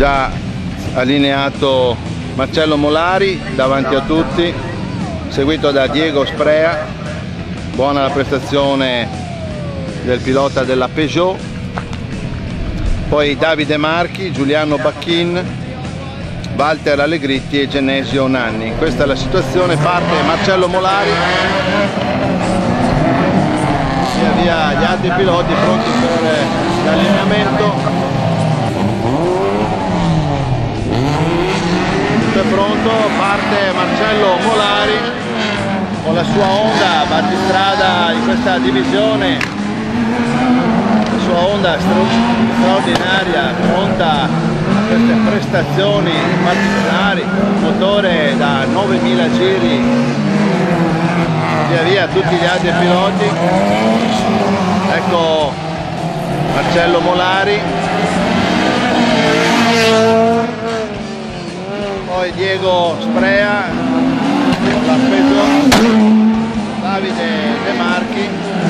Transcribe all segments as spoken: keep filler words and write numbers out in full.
già allineato Marcello Molari davanti a tutti, seguito da Diego Sprea. Buona la prestazione del pilota della Peugeot, poi Davide Marchi, Giuliano Bacchin, Walter Allegritti e Genesio Nanni. Questa è la situazione, parte Marcello Molari, via via gli altri piloti pronti per l'allineamento. Tutto è pronto, parte Marcello Molari con la sua Honda battistrada in questa divisione, la sua Honda straordinaria, pronta a queste prestazioni particolari, motore da novemila giri, via via tutti gli altri piloti. Ecco Marcello Molari, poi Diego Sprea con la Peugeot, Davide De Marchi,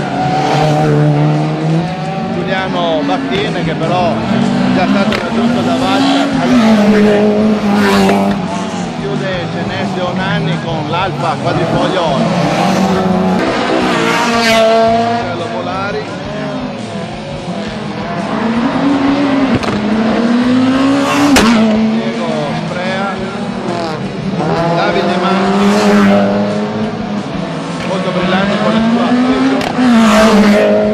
Giuliano Bacchin che però è già stato raggiunto da Walter Allegritti, chiude Genesio Nanni con l'Alfa Quadrifoglio Oro. Marcello Molari, Diego Sprea, Davide Marchi, molto brillante con la sua Peugeot.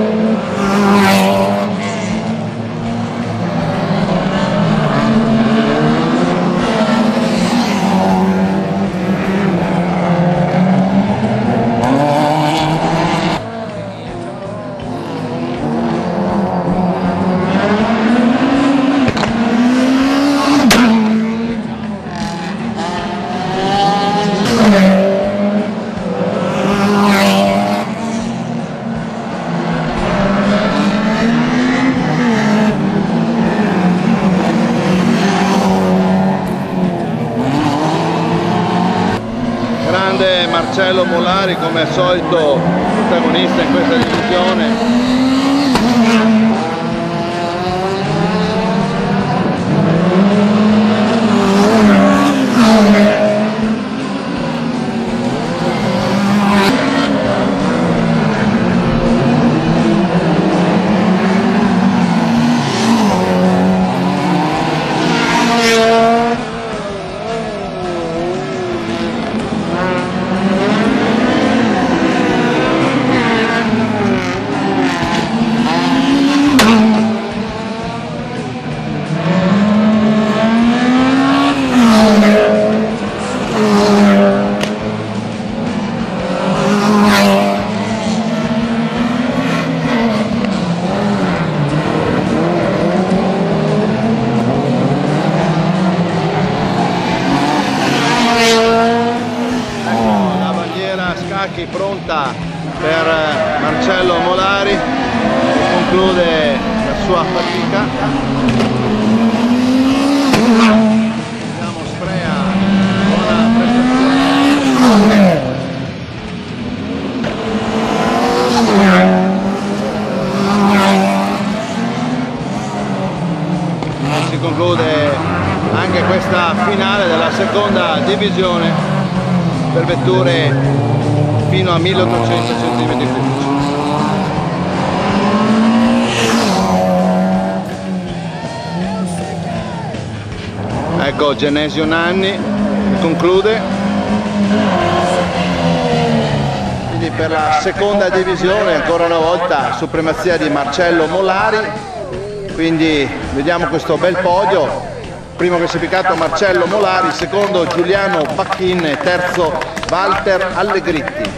Marcello Molari come al solito protagonista in questa divisione. Pronta per Marcello Molari che conclude la sua fatica. Vediamo Sprea, buona prestazione. Si conclude anche questa finale della seconda divisione per vetture fino a milleottocento centimetri cubici. Ecco Genesio Nanni che conclude. Quindi per la seconda divisione ancora una volta supremazia di Marcello Molari. Quindi vediamo questo bel podio. Primo classificato Marcello Molari, secondo Giuliano Bacchin e terzo Walter Allegritti.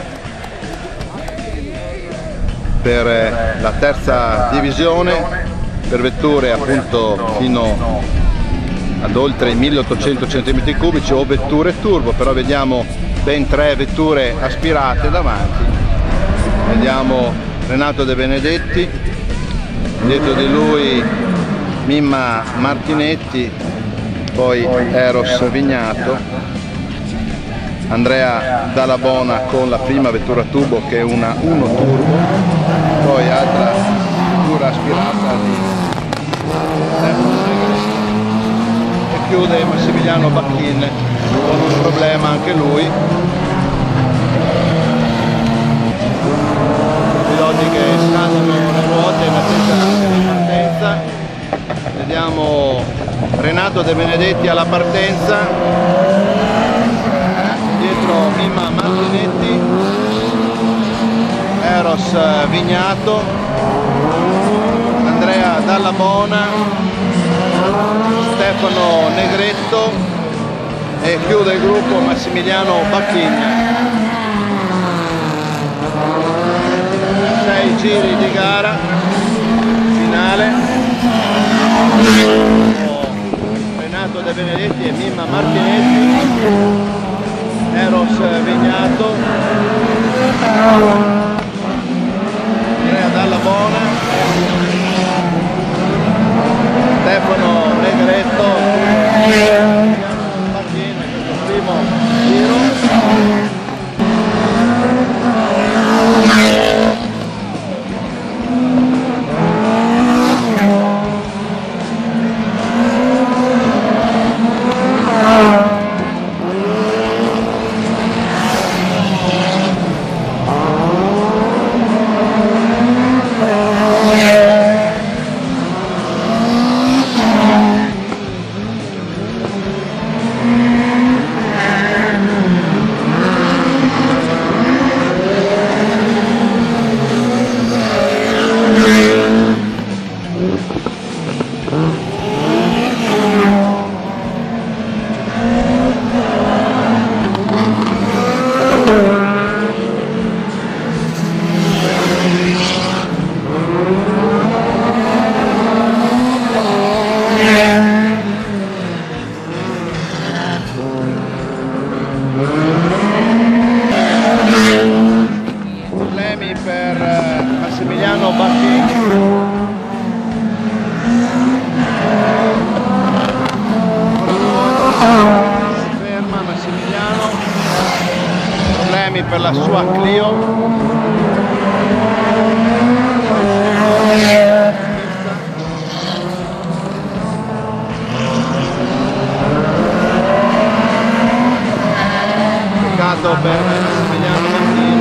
Per la terza divisione, per vetture appunto fino ad oltre i milleottocento centimetri cubici o vetture turbo, però vediamo ben tre vetture aspirate davanti. Vediamo Renato De Benedetti, dietro di lui Mimma Martinetti, poi Eros Vignato, Andrea Dalla Bona con la prima vettura turbo che è una uno turbo, poi altra vettura aspirata di chiude Massimiliano Bacchin con un problema anche lui. Piloti che scaldano le ruote in attesa di partenza. Vediamo Renato De Benedetti alla partenza, dietro Mimma Martinetti, Eros Vignato, Andrea Dallabona, Stefano Negretto e chiude il gruppo Massimiliano Bacchin. Sei giri di gara finale. Renato De Benedetti e Mimma Martinetti, Eros Vignato, Andrea Dallabona, Stefano Negretto, Bacchin, questo primo giro. Problemi per Massimiliano Bacchin. Ferma Massimiliano, problemi per la sua Clio. Peccato per Massimiliano Bacchin.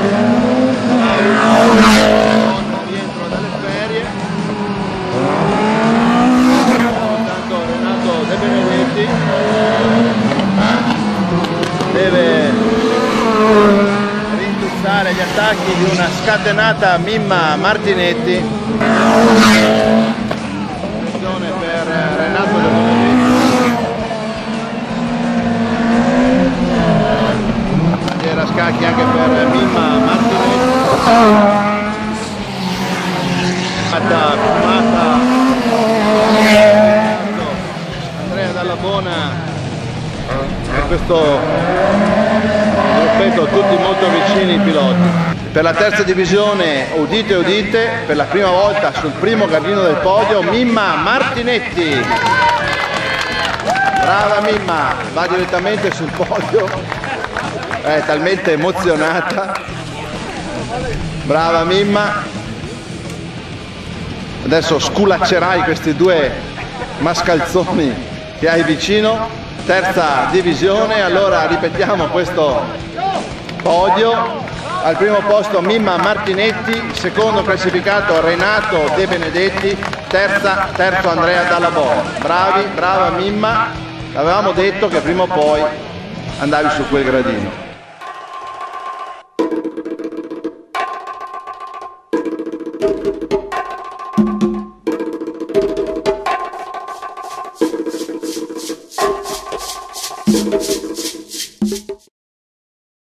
Rientro dalle ferie. Intanto Renato De Benedetti deve rintuzzare gli attacchi di una scatenata Mimma Martinetti. Attenzione per Renato De Benedetti. Bandiera a scacchi anche per Mimma Martinetti. Fumata, fumata. Andrea Dallabona e questo gruppetto tutti molto vicini ai piloti. Per la terza divisione, udite udite, per la prima volta sul primo gradino del podio Mimma Martinetti. Brava Mimma, va direttamente sul podio, è talmente emozionata. Brava Mimma. Adesso sculaccerai questi due mascalzoni che hai vicino. Terza divisione, allora ripetiamo questo podio. Al primo posto Mimma Martinetti, secondo classificato Renato De Benedetti, terza, terzo Andrea Dallabona. Bravi, brava Mimma, avevamo detto che prima o poi andavi su quel gradino. Thank you.